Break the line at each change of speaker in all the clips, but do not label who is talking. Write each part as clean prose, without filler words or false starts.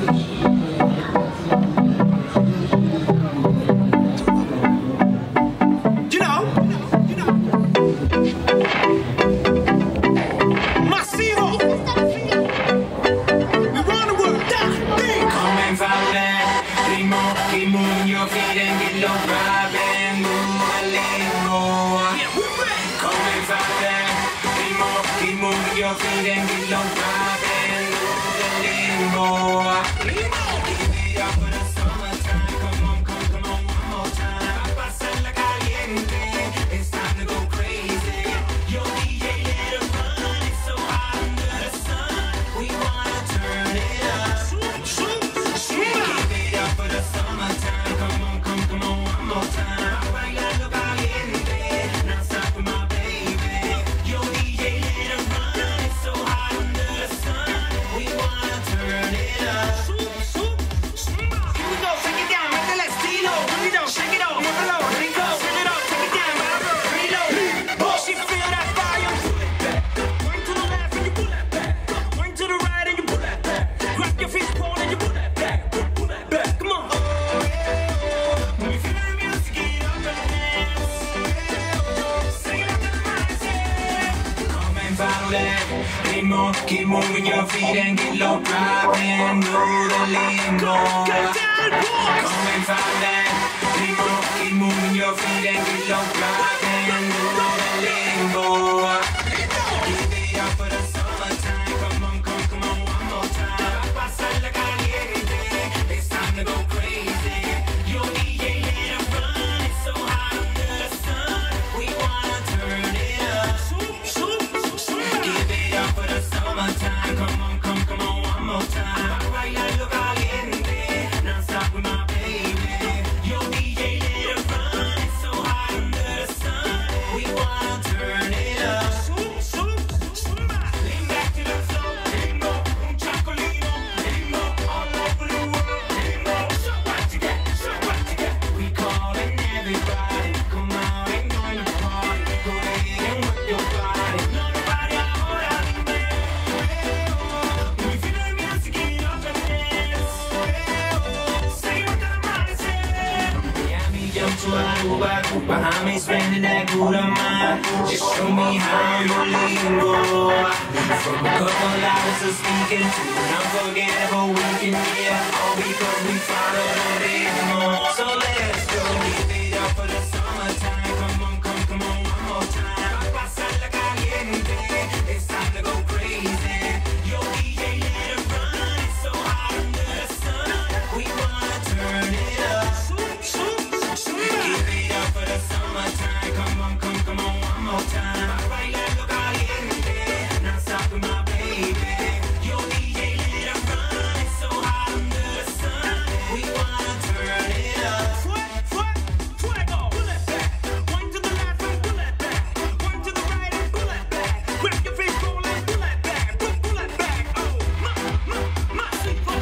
Your feet and get low, vibe and move the limbo. Give it up for the summertime. Come on, come on, one more time. Pasarla caliente. It's time to go crazy. Your DJ let it run. It's so hot under the sun. We wanna turn it up. Give it up for the summertime. Come on, one more time. Bailando caliente. Now stop with my baby. Your DJ let it run. Keep moving your feet and get low, drive and do the limbo. Come and find that. Keep moving your feet and get low, drive and do the limbo. Give it up for the summertime. Come on, one more time. Pasarla caliente. It's time to go crazy. Your DJ let it run. It's so hot under the sun. We wanna turn it up. Give it up for the summertime. Come on, one more time. Bailando caliente. Now stop with my baby. Your DJ let it run. It's so hot under the sun. We wanna turn it up. Lean back to the floor. Limbo, un chocolino. Limbo, all over the world. Limbo, so what you got? We calling everybody. Come out and join the party. Go ahead and work your body. Nobody ahora dime. Behind me spending that good amount. Just show me how you lingo. From a couple hours of speaking to an unforgettable weekend, yeah. All because we follow the rhythm. So let's go. Give it up for the summertime. Come on, one more time. Pasarla caliente. It's time to go crazy. Your DJ let it run. It's so hot under the sun. We wanna turn it up. Give it up for the summertime. Come on, one more time. Bailando caliente. Now stop with my baby. Your DJ let it run. It's so hot under the sun. We wanna turn it up. Fuego. Pull it back. One to the left and pull it back. One to the right and pull it back. Grab your fish bowl and pull it back. Pull it back. Oh, massivo.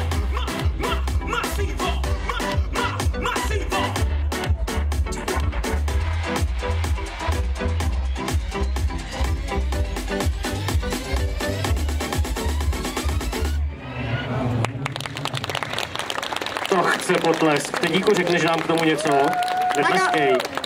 To chce potlesk. Teď díku, řekneš nám k tomu něco? Netleskej.